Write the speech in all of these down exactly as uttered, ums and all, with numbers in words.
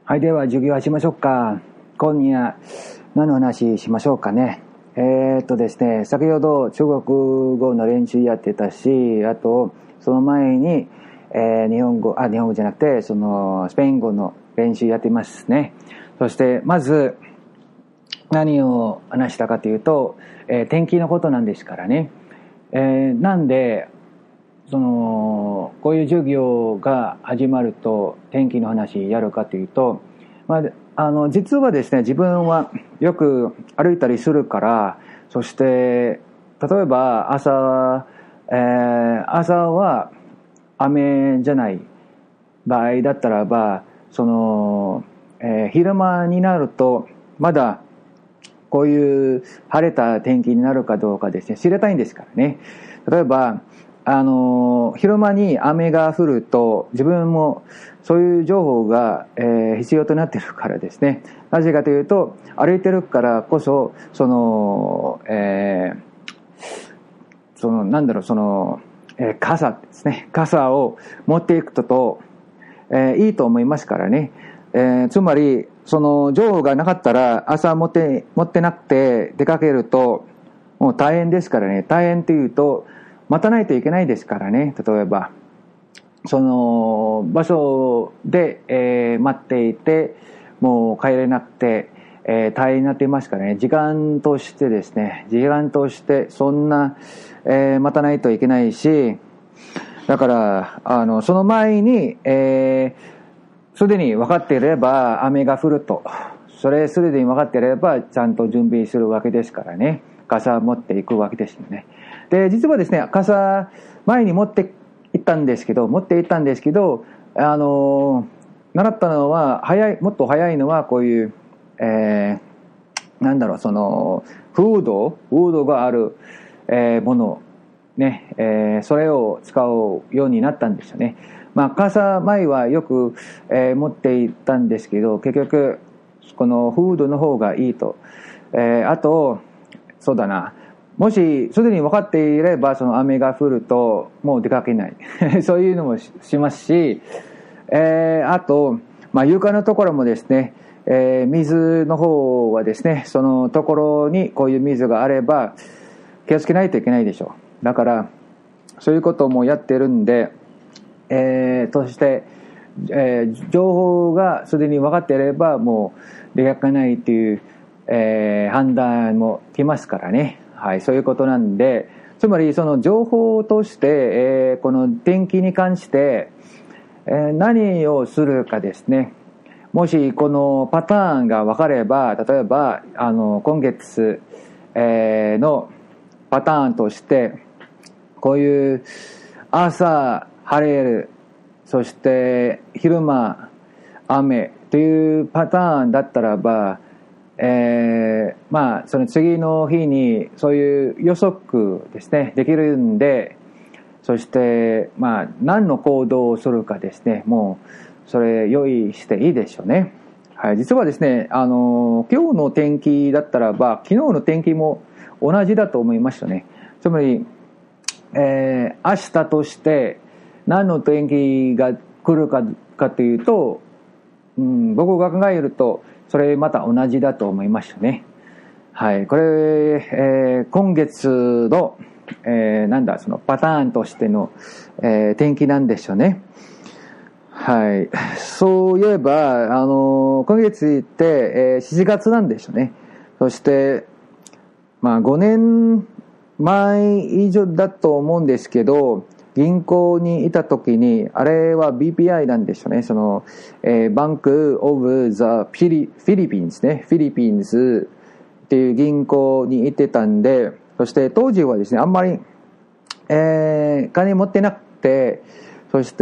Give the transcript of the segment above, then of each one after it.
はい、では授業始めましょうか。今夜何の話しましょうかね。えー、っとですね、先ほど中国語の練習やってたし、あとその前に、えー、日本語、あ、日本語じゃなくて、そのスペイン語の練習やってますね。そしてまず何を話したかというと、えー、天気のことなんですからね。えー、なんでそのこういう授業が始まると天気の話やるかというと、まあ、あの実はですね、自分はよく歩いたりするから、そして例えば朝、えー、朝は雨じゃない場合だったらば、その、えー、昼間になるとまだこういう晴れた天気になるかどうかですね、知りたいんですからね。例えばあの昼間に雨が降ると自分もそういう情報が、えー、必要となっているからですね。なぜかというと、歩いてるからこそ、その、えー、そのなんだろう、その、えー、傘ですね、傘を持っていくとと、えー、いいと思いますからね。えー、つまりその情報がなかったら、朝持って持ってなくて出かけるともう大変ですからね。大変というと、待たないといけないですからね。例えばその場所で、えー、待っていてもう帰れなくて、えー、大変になっていますからね。時間としてですね、時間としてそんな、えー、待たないといけないし、だからあのその前に、えー、すでに分かっていれば雨が降ると、それすでに分かっていればちゃんと準備するわけですからね。傘持っていくわけですよね。で、実はですね、傘前に持って行ったんですけど、持って行ったんですけど、あの習ったのは早い、もっと早いのはこういう、えー、なんだろう、そのフード、フードがある、えー、ものね、えー、それを使うようになったんですよね。まあ傘前はよく、えー、持って行ったんですけど、結局このフードの方がいいと。えー、あとそうだな。もしすでに分かっていれば、その雨が降るともう出かけないそういうのも し, しますし、えー、あと、まあ、床のところもですね、えー、水の方はですね、そのところにこういう水があれば気をつけないといけないでしょう。だからそういうこともやってるんで、えー、そして、えー、情報がすでに分かっていればもう出かけないという、えー、判断も来ますからね。はい、そういうことなんで、つまりその情報として、えー、この天気に関して、えー、何をするかですね。もしこのパターンが分かれば、例えばあの今月、えー、のパターンとして、こういう朝晴れる、そして昼間雨というパターンだったらば、えー、まあその次の日にそういう予測ですね、できるんで、そしてまあ何の行動をするかですね、もうそれ用意していいでしょうね。はい、実はですね、あの今日の天気だったらば昨日の天気も同じだと思いましたね。つまり、えー、明日として何の天気が来るかかというと、うん、僕が考えるとそれまた同じだと思いましたね。はい、これ、えー、今月の、えー、なんだそのパターンとしての、えー、天気なんでしょうね。はい、そういえばあの今月って、えー、しちがつなんでしょうね。そしてまあごねんまえ以上だと思うんですけど、銀行にいた時に、あれは ビーピーアイ なんでしょうね。その、えー、バンクオブザフィリ、フィリピンズね。フィリピンズっていう銀行に行ってたんで、そして当時はですね、あんまり、えー、金持ってなくて、そして、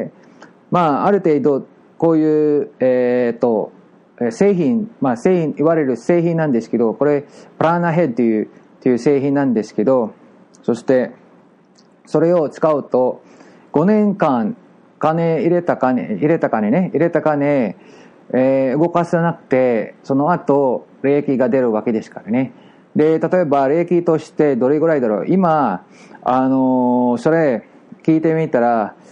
まあ、ある程度、こういう、えーと、製品、まあ、製品、いわれる製品なんですけど、これ、プラーナヘッドという、という製品なんですけど、そして、それを使うとごねんかん金入れた金入れた金ね入れた金、えー、動かさなくて、その後利益が出るわけですからね。で、例えば利益としてどれぐらいだろう。今あのー、それ聞いてみたら、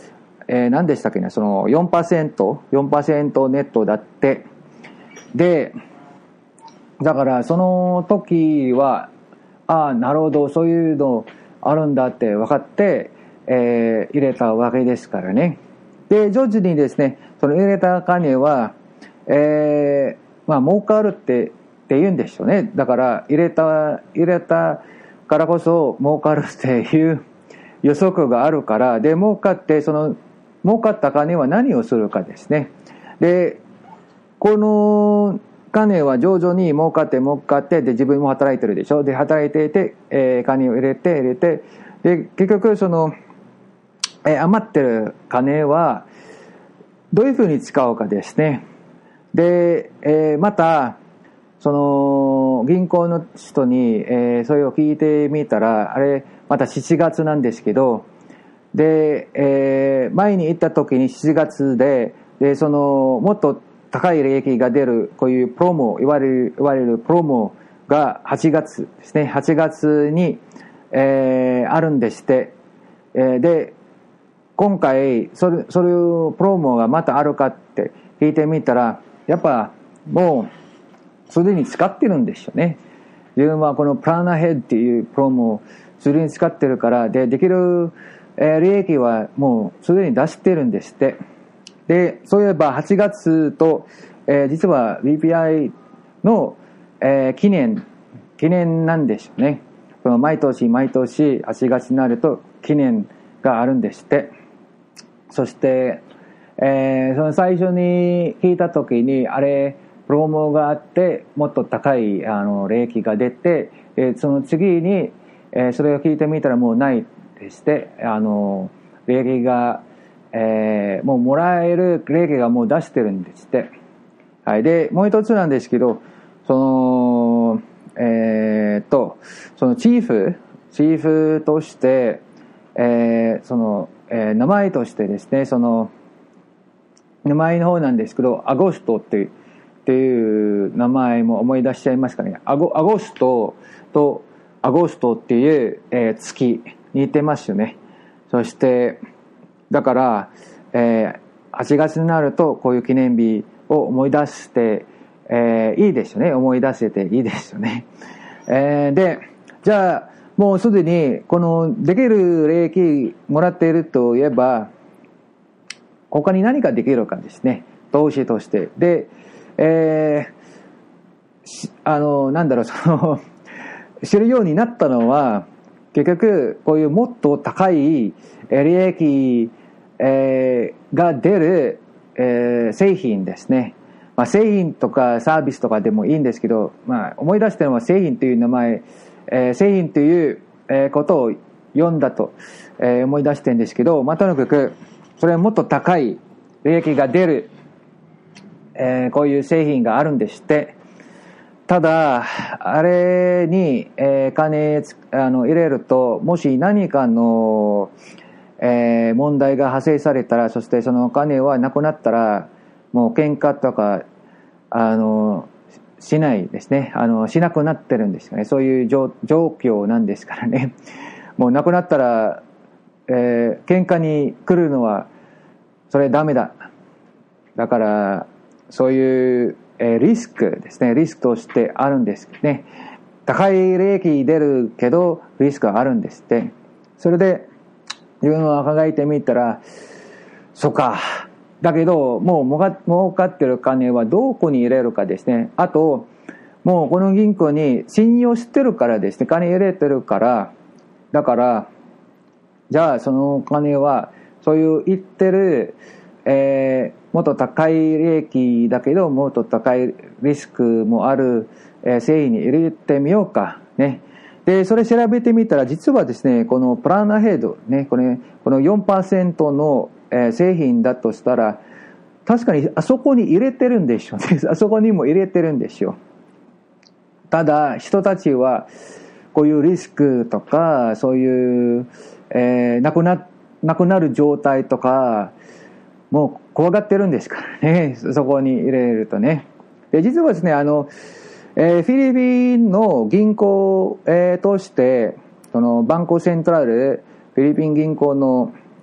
えー、何でしたっけね、その よんパーセント、よんパーセント ネットだって。で、だからその時は、ああ、なるほど、そういうのあるんだって分かって、えー、入れたわけですからね。で、徐々にですね、その入れた金は、えー、まあ、儲かるって、って言うんでしょうね。だから、入れた、入れたからこそ儲かるっていう予測があるから、で、儲かって、その、儲かった金は何をするかですね。で、この金は徐々に儲かって儲かって、で、自分も働いてるでしょ。で、働いていて、えー、金を入れて入れて、で、結局、その、えー、余ってる金は、どういうふうに使うかですね。で、えー、また、その、銀行の人に、えー、それを聞いてみたら、あれ、またしちがつなんですけど、で、えー、前に行った時にしちがつで、で、その、もっと高い利益が出る、こういうプロモ、いわれる、いわれるプロモがはちがつですね、はちがつに、えー、あるんでして、えー、で、今回、それ、そういうプロモがまたあるかって聞いてみたら、やっぱ、もう、すでに使ってるんですよね。自分はこのプランアヘッドっていうプロモをすでに使ってるから、で、できる、えー、利益はもうすでに出してるんですって。で、そういえばはちがつと、えー、実は ビーピーアイ の、えー、記念、記念なんでしょうね。その毎年毎年はちがつになると記念があるんですって。そして、えー、その最初に聞いた時に、あれ、プロモがあって、もっと高い、あの、利益が出て、えー、その次に、えー、それを聞いてみたらもうないでして、あの、利益が、えー、もうもらえる利益がもう出してるんですって。はい。で、もう一つなんですけど、その、えー、っと、そのチーフ、チーフとして、えー、その、えー、名前としてですね、その、名前の方なんですけど、アゴストっていう、っていう名前も思い出しちゃいますかね。アゴ、アゴストとアゴストっていう、えー、月、似てますよね。そして、だから、えー、はちがつになるとこういう記念日を思い出して、えー、いいですよね。思い出せていいですよね。えー、で、じゃあ、もうすでに、この、できる利益もらっているといえば、他に何かできるかですね。投資として。で、えー、あの、なんだろう、その、知るようになったのは、結局、こういうもっと高い利益、えー、が出る、えー、製品ですね。まあ、製品とかサービスとかでもいいんですけど、まあ、思い出してるのは製品という名前、えー、製品という、えー、ことを読んだと、えー、思い出してるんですけど、まあ、とにかく、それはもっと高い利益が出る、えー、こういう製品があるんでして、ただ、あれに、えー、金あの入れると、もし何かの、えー、問題が発生されたら、そしてそのお金はなくなったら、もう喧嘩とか、あの、しないですね。あの、しなくなってるんですよね。そういう状況なんですからね。もうなくなったら、えー、喧嘩に来るのは、それダメだ。だから、そういう、えー、リスクですね。リスクとしてあるんですね。高い利益出るけど、リスクがあるんですって。それで、自分は考えてみたら、そっか。だけど、もう儲かってる金はどこに入れるかですね。あと、もうこの銀行に信用してるからですね。金入れてるから、だから、じゃあそのお金は、そういう言ってる、えー、もっと高い利益だけど、もっと高いリスクもある、えー、製品に入れてみようか。ね。で、それ調べてみたら、実はですね、このプランアヘッド、ね、これ、この よんパーセント の、えー、製品だとしたら、確かにあそこに入れてるんでしょうね。あそこにも入れてるんですよ。ただ、人たちは、こういうリスクとか、そういう、えー、なくな、なくなる状態とか、もう怖がってるんですからね。そこに入れるとね。で、実はですね、あの、えー、フィリピンの銀行、えー、として、そのバンコセントラル、フィリピン銀行の、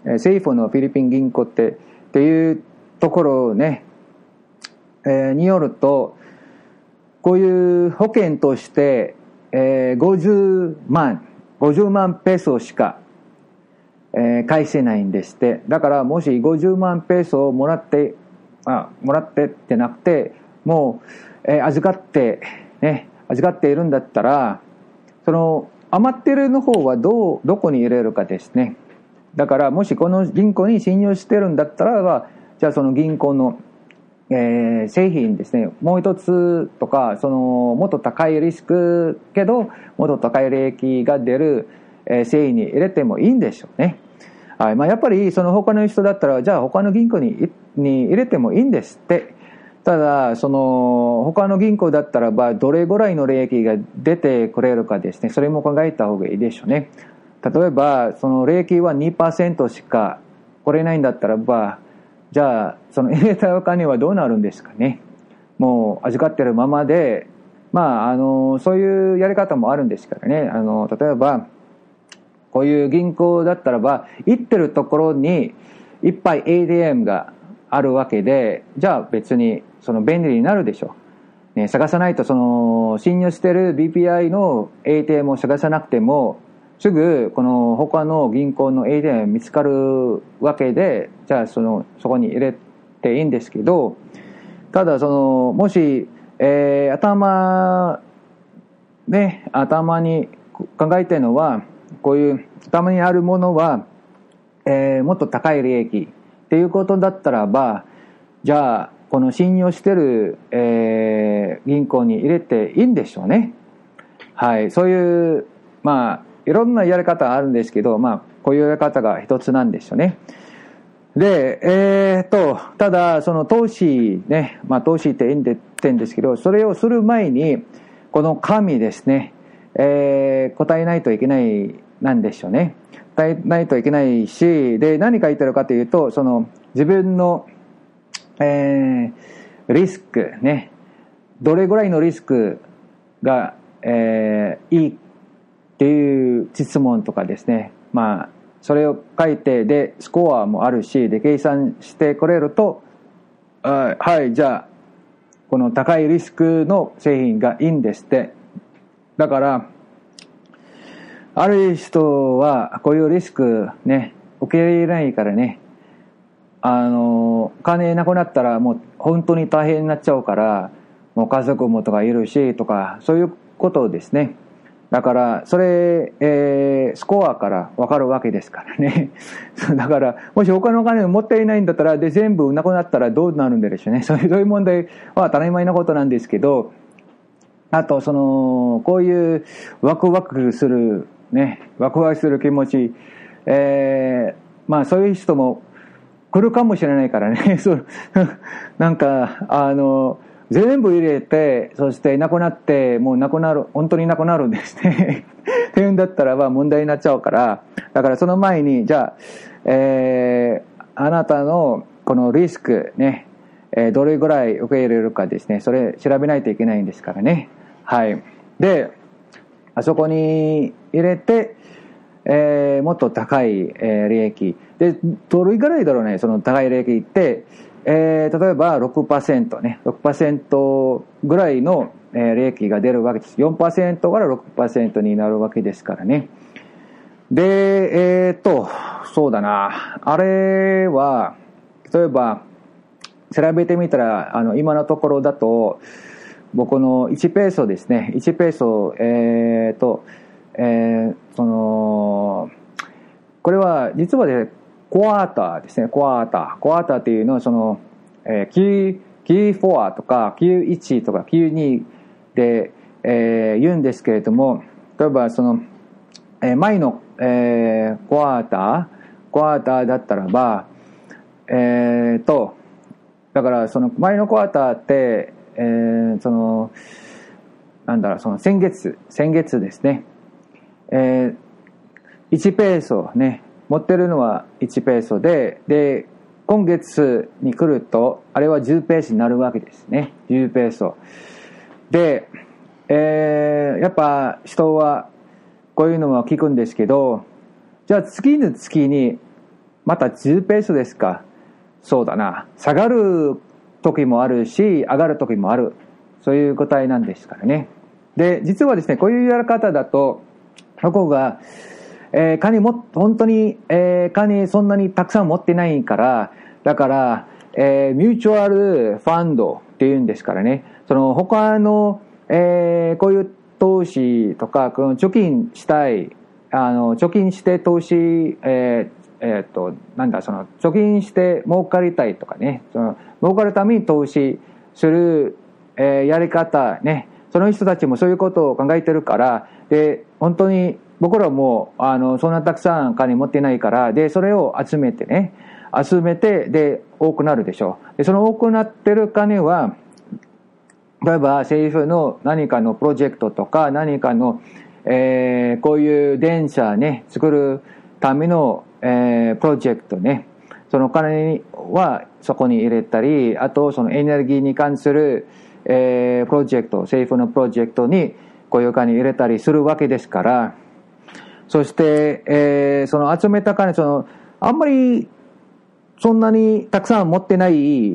政府のフィリピン銀行ってっていうところね、えー、によると、こういう保険として、えー、ごじゅうまんごじゅうまんペソしか、えー、返せないんですって。だからもしごじゅうまんペソをもらってあもらってってなくて、もう、えー、預かってね預かっているんだったら、その余ってるの方はどうどこに入れるかですね。だからもしこの銀行に信用してるんだったらば、じゃあその銀行の、えー、製品ですね、もう一つとか、そのもっと高いリスクけどもっと高い利益が出る、えー、製品に入れてもいいんでしょうね。はい、まあ、やっぱりその他の人だったら、じゃあ他の銀行にに入れてもいいんですって。ただその他の銀行だったらば、どれぐらいの利益が出てくれるかですね、それも考えた方がいいでしょうね。例えばその利益は にパーセント しか来れないんだったらば、じゃあその入れたお金はどうなるんですかね。もう預かってるままで、まああのそういうやり方もあるんですからね。あの例えばこういう銀行だったらば、行ってるところにいっぱい エーティーエム があるわけで、じゃあ別にその便利になるでしょう、ね、探さないと、その信用してる ビーピーアイ の エーティーエム を探さなくても、すぐこの他の銀行の エーティーエム 見つかるわけで、じゃあそのそこに入れていいんですけど、ただそのもし、えー、頭ね頭に考えてるのは、こういう頭にあるものは、えー、もっと高い利益っていうことだったらば、じゃあこの信用してる、えー、銀行に入れていいんでしょうね。はい、そういうまあいろんなやり方あるんですけど、まあこういうやり方が一つなんでしょうね。で、えー、っとただその投資ね、まあ投資って言ってんですけど、それをする前にこの紙ですね、えー、答えないといけないなんでしょうね。答えないといけないし、で何書いてるかというと、その自分の、えー、リスクね、どれぐらいのリスクが、えー、いいっていう質問とかですね、まあそれを書いて、でスコアもあるし、で計算してくれると、あ、はい、じゃあこの高いリスクの製品がいいんですって。だからある人はこういうリスクね受け入れないからね、あの金なくなったらもう本当に大変になっちゃうから、もう家族もとかいるしとか、そういうことですね。だからそれ、えー、スコアから分かるわけですからね。だからもし他のお金を持っていないんだったら、で全部なくなったらどうなるんでしょうね。そういう問題は当たり前なことなんですけど、あとそのこういうワクワクするね、ワクワクする気持ち、えー、まあそういう人も来るかもしれないからね。そうなんかあの全部入れて、そしてなくなって、もうなくなる、本当になくなるんですね。っていうんだったらば問題になっちゃうから、だからその前に、じゃあ、えー、あなたのこのリスクね、えー、どれぐらい受け入れるかですね、それ調べないといけないんですからね。はい。で、あそこに入れて、えー、もっと高い、えー、利益。で、どれぐらいだろうね、その高い利益って、えー、例えば ろくパーセント ね、ろくパーセント ぐらいの、えー、利益が出るわけです。よんパーセント から ろくパーセント になるわけですからね。で、えー、っと、そうだな。あれは、例えば、調べてみたら、あの、今のところだと、僕のいちペーソですね。いちペーソ、えー、っと、えー、その、これは実はね、クォーターですね。クォーター。クォーターっていうのは、その、えー、キュー、キューフォー とか キューワン とか キューツー で、えー、言うんですけれども、例えばその、えー、前の、えー、クォーター、クォーターだったらば、えーと、だからその前のクォーターって、えー、その、なんだろう、その先月、先月ですね。えー、いちペーソね。持ってるのはいちペーソで、で、今月に来ると、あれはじゅうペーソになるわけですね。じゅうペーソ。で、えー、やっぱ人はこういうのは聞くんですけど、じゃあ次の月にまたじゅうペースですか。そうだな。下がる時もあるし、上がる時もある。そういう答えなんですからね。で、実はですね、こういうやり方だと、そこが、えー、金も、本当に、えー、金そんなにたくさん持ってないから、だから、えー、ミューチュアルファンドっていうんですからね。その他の、えー、こういう投資とか、この貯金したい、あの、貯金して投資、えー、えっと、なんだ、その、貯金して儲かりたいとかね、その、儲かるために投資する、えー、やり方ね、その人たちもそういうことを考えてるから、で、本当に僕らも、あの、そんなたくさん金持ってないから、で、それを集めてね、集めて、で、多くなるでしょう。で、その多くなってる金は、例えば政府の何かのプロジェクトとか、何かの、えー、こういう電車ね、作るための、えー、プロジェクトね、その金はそこに入れたり、あとそのエネルギーに関する、えー、プロジェクト、政府のプロジェクトにこういう金入れたりするわけですから、そして、えー、その集めた金、そのあんまりそんなにたくさん持ってない、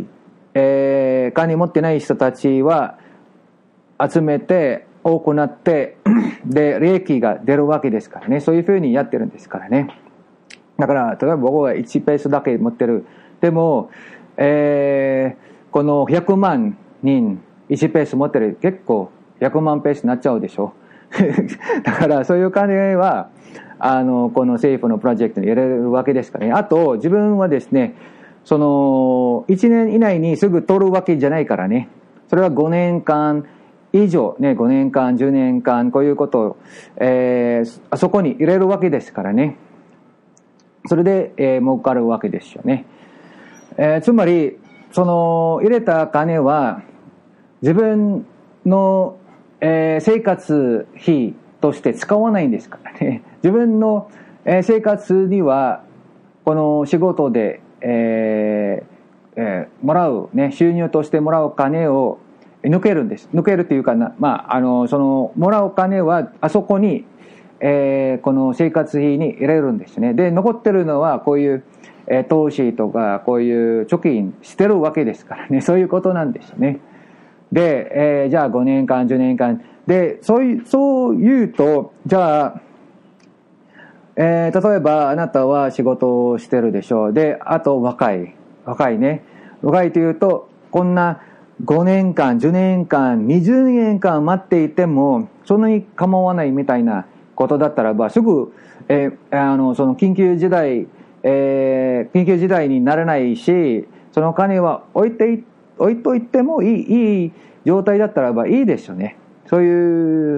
えー、金持ってない人たちは集めて多くなってで利益が出るわけですからね。そういうふうにやってるんですからね。だから例えば僕はいちペースだけ持ってる。でも、えー、このひゃくまんにんいちペース持ってる、結構ひゃくまんペースになっちゃうでしょだからそういう金はあのこの政府のプロジェクトに入れるわけですからね。あと自分はですね、そのいちねん以内にすぐ取るわけじゃないからね。それはごねんかん以上ね、ごねんかんじゅうねんかんこういうことを、えー、あそこに入れるわけですからね。それで、えー、儲かるわけですよね。えー、つまりその入れた金は自分の、えー、生活費として使わないんですからね。自分の、えー、生活にはこの仕事で、えーえー、もらう、ね、収入としてもらう金を抜けるんです。抜けるというかな、まあ、あのそのもらう金はあそこに、えー、この生活費に入れるんですね。で残ってるのはこういう、えー、投資とかこういう貯金してるわけですからね。そういうことなんですね。で、えー、じゃあごねんかんじゅうねんかんでそういうそう言うと、じゃあ、えー、例えばあなたは仕事をしてるでしょう。であと若い若いね、若いというとこんなごねんかんじゅうねんかんにじゅうねんかん待っていてもそんなに構わないみたいなことだったらば、すぐ、えー、あのその緊急事態、えー、緊急事態にならないし、その金は置いて置いといてもいい、いい状態だったらばいいですよね。そういう、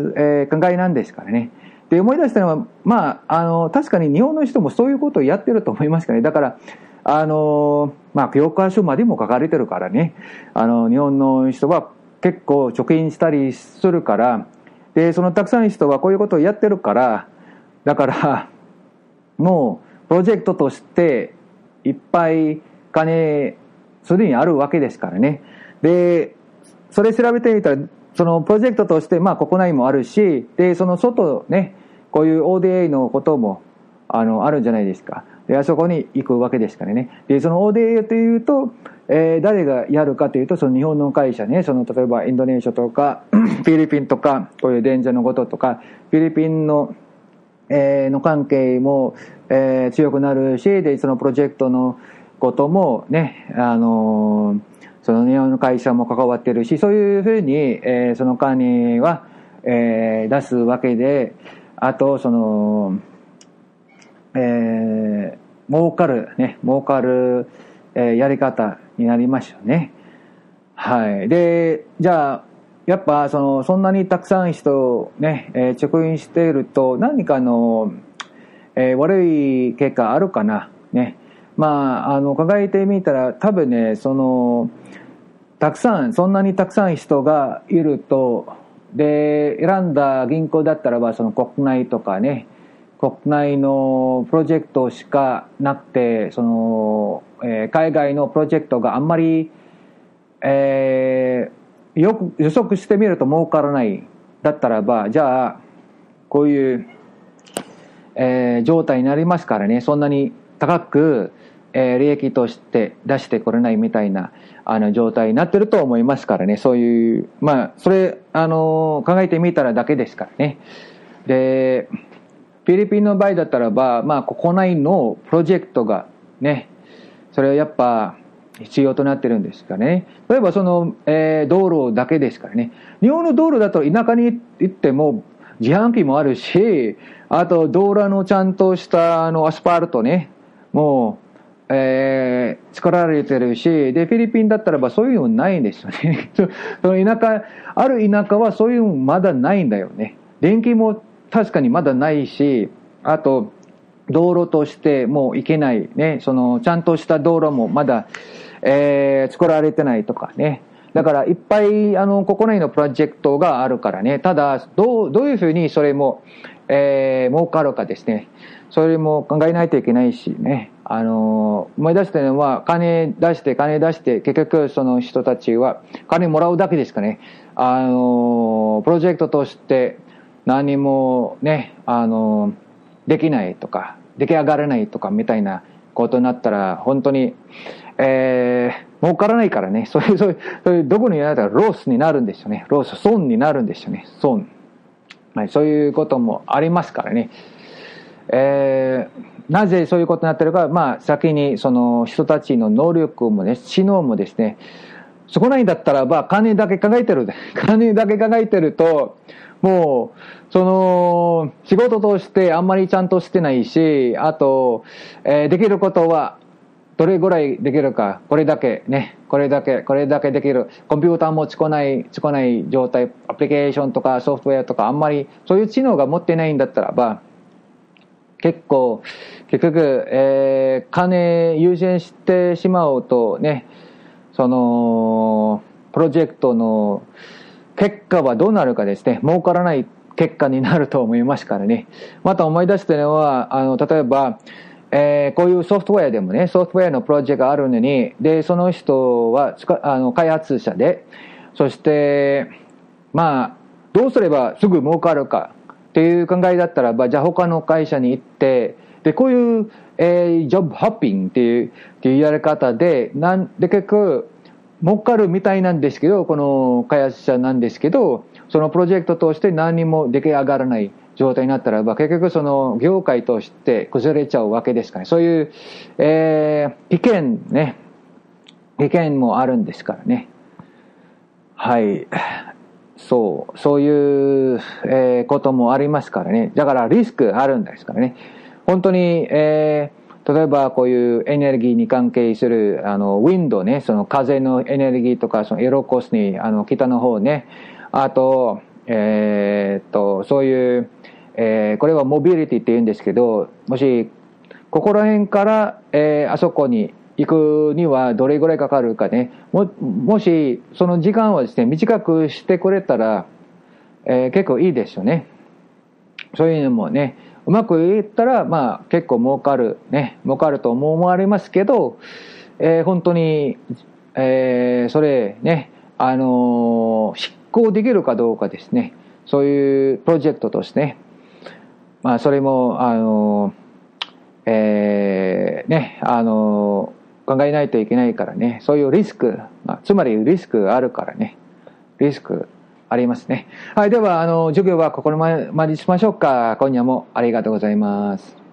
えー、考えなんですからね。で思い出したのは、まあ、あの確かに日本の人もそういうことをやってると思いますからね。だからあのまあ教科書までも書かれてるからね、あの日本の人は結構貯金したりするから、でそのたくさんの人はこういうことをやってるから、だからもうプロジェクトとしていっぱい金すでにあるわけですからね。でそれ調べてみたら、そのプロジェクトとしてまあ国内もあるし、でその外ね、こういう オーディーエー のこともあのあるんじゃないですか。であそこに行くわけですからね。でその オーディーエー というと、えー、誰がやるかというと、その日本の会社ね、その例えばインドネシアとかフィリピンとか、こういう電車のこととか、フィリピンの、えー、の関係も、えー、強くなるし、でそのプロジェクトのこともね、あのー、その日本の会社も関わってるし、そういうふうに、えー、その金は、えー、出すわけで、あとそのえー、儲かるね、儲かる、えー、やり方になりましたね。はい。で、じゃあ、やっぱそのそんなにたくさん人ね、えー、直飲していると何かの、えー、悪い結果あるかなね。まああの考えてみたら、多分ね、そのたくさんそんなにたくさん人がいると、で選んだ銀行だったらば、その国内とかね、国内のプロジェクトしかなくて、その、えー、海外のプロジェクトがあんまり、えー、よく予測してみると儲からないだったらば、じゃあこういう、えー、状態になりますからね。そんなに高く、 えー、利益として出してこれないみたいなあの状態になってると思いますからね。そういう、まあ、それ、あのー、考えてみたらだけですからね。で、フィリピンの場合だったらば、まあ、国内のプロジェクトがね、それはやっぱ必要となってるんですからね。例えばその、えー、道路だけですからね。日本の道路だと田舎に行っても自販機もあるし、あと道路のちゃんとしたあのアスファルトね、もう、えー、作られてるし、で、フィリピンだったらばそういうのないんですよね。その田舎、ある田舎はそういうのまだないんだよね。電気も確かにまだないし、あと、道路としてもう行けないね、そのちゃんとした道路もまだ、えー、作られてないとかね。だからいっぱいあの国内のプロジェクトがあるからね。ただどうどういうふうにそれも、えー、儲かるかですね。それも考えないといけないしね。あの思い出してるのは金出して金出して結局その人たちは金もらうだけですかね。あのプロジェクトとして何もねあのできないとか出来上がらないとかみたいなことになったら本当に、えー、儲からないからね。それそれそれどこにやったらロスになるんですよね。ロス損になるんですよね。損、はい、そういうこともありますからね。えー、なぜそういうことになってるか、まあ先にその人たちの能力もね知能もですね、そこないんだったらば金だけ考えてる金だけ考えてるともうその仕事としてあんまりちゃんとしてないし、あと、えー、できることはどれぐらいできるか、これだけね、これだけこれだけできる、コンピューターも使わない使わない状態、アプリケーションとかソフトウェアとかあんまりそういう知能が持ってないんだったらば結構結局、えー、金優先してしまうとね、そのプロジェクトの結果はどうなるかですね、儲からない結果になると思いますからね。また思い出してるのはあの例えば、えー、こういうソフトウェアでもね、ソフトウェアのプロジェクトがあるのに、でその人はあの開発者で、そしてまあどうすればすぐ儲かるかっていう考えだったらば、じゃあ他の会社に行って、でこういう、えー、ジョブホッピングっていうっていうやり方で、なんで結局儲かるみたいなんですけど、この開発者なんですけど、そのプロジェクトとして何も出来上がらない状態になったらば、結局その業界として崩れちゃうわけですからね。そういう、えー、意見ね、意見もあるんですからね。はい。そう、そういう、えー、こともありますからね。だからリスクあるんですからね。本当に、えー、例えばこういうエネルギーに関係する、あの、ウィンドね、その風のエネルギーとか、そのエロコスに、あの、北の方ね、あと、えー、っと、そういう、えー、これはモビリティって言うんですけど、もし、ここら辺から、えー、あそこに、行くにはどれぐらいかかるかね。も、もしその時間をですね短くしてくれたら、えー、結構いいですよね。そういうのもねうまくいったらまあ結構儲かるね儲かると思われますけど、えー、本当に、えー、それねあのー、執行できるかどうかですね。そういうプロジェクトとしてね、まあそれもあのー、えー、ねあのー考えないといけないからね。そういうリスク、まあ、つまりリスクあるからね。リスクありますね。はい。では、あの、授業はここまでにしましょうか。今夜もありがとうございます。